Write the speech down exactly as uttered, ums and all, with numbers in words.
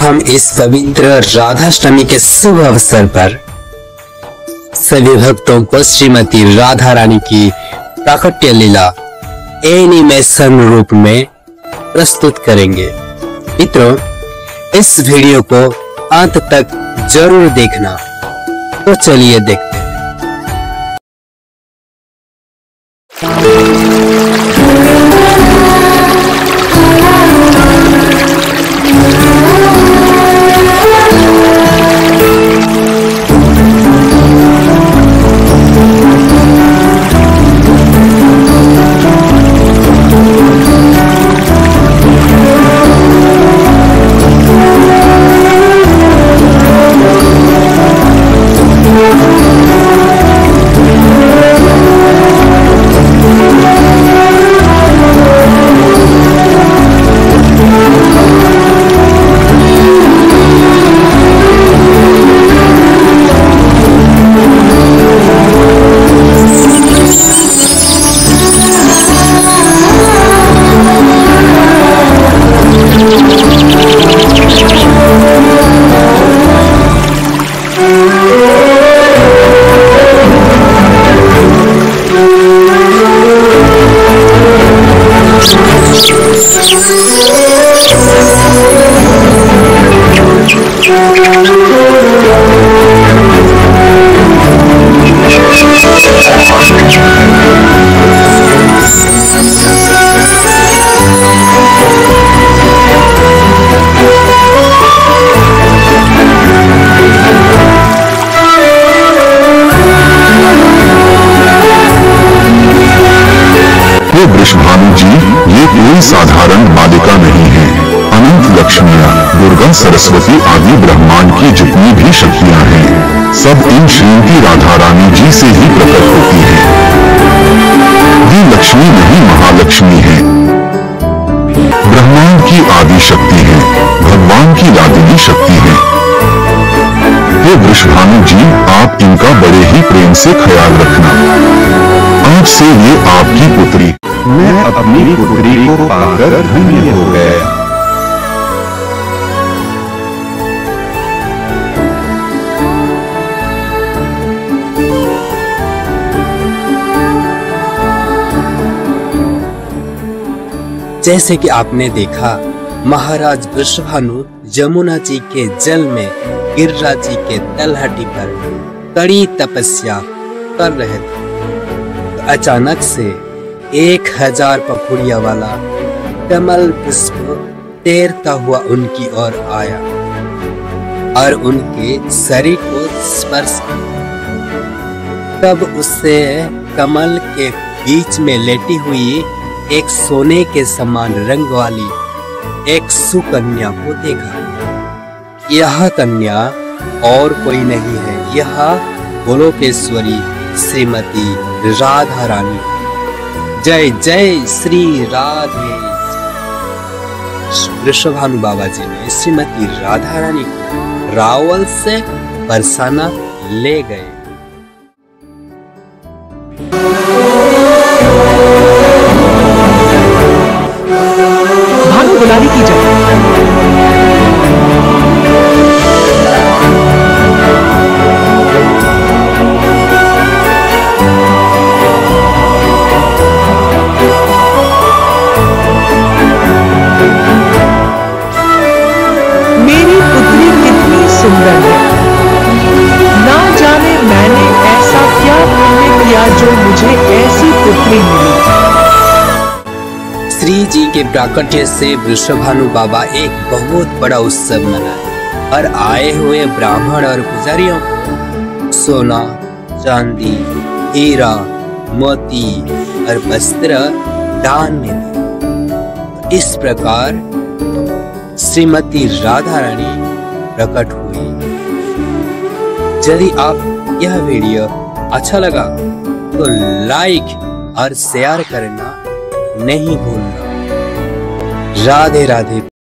हम इस पवित्र राधाष्टमी के शुभ अवसर पर सभी भक्तों को श्रीमती राधा रानी की प्राकट्य लीला एनिमेशन रूप में प्रस्तुत करेंगे। मित्रों, इस वीडियो को अंत तक जरूर देखना। तो चलिए देखते हैं। वृषभानु जी, ये कोई साधारण बालिका नहीं है। अनंत लक्ष्मियाँ, दुर्गा, सरस्वती आदि ब्रह्मांड की जितनी भी शक्तियाँ हैं, सब इन श्रीमती राधा रानी जी से ही प्रकट होती हैं। ये लक्ष्मी नहीं, महालक्ष्मी है। ब्रह्मांड की आदि शक्ति है, भगवान की लाडली शक्ति है। हे वृषभानु जी, आप इनका बड़े ही प्रेम से ख्याल रखना। आज से ये आपकी पुत्री। मैं अपनी पुत्री को पाकर धन्य हो गया। जैसे कि आपने देखा, महाराज वृषभानु यमुना जी के जल में गिरिराज जी के तलहटी पर कड़ी तपस्या कर रहे थे। तो अचानक से एक हजार पखुड़िया वाला कमल पुष्प तैरता हुआ उनकी ओर आया और उनके शरीर को स्पर्श किया। तब उससे कमल के बीच में लेटी हुई एक सोने के समान रंग वाली एक सुकन्या को देखा। यह कन्या और कोई नहीं है, यह गोलोकेश्वरी श्रीमती राधा रानी। जय जय श्री राधे। वृषभानु बाबा जी ने श्रीमती राधा रानी को रावल से बरसाना ले गए। भानु गुलाबी की जय। सुंदर है। ना जाने मैंने ऐसा क्या पुण्य किया जो मुझे ऐसी पुत्री मिली। श्री जी के प्राकट्य से वृषभानु बाबा एक बहुत बड़ा उत्सव मनाए और आए हुए ब्राह्मण और पुजारियों को सोना, चांदी, हीरा, मोती और वस्त्र दान में दिए। इस प्रकार श्रीमती राधा रानी प्रकट हुई। यदि आप यह वीडियो अच्छा लगा तो लाइक और शेयर करना नहीं भूलना। राधे राधे।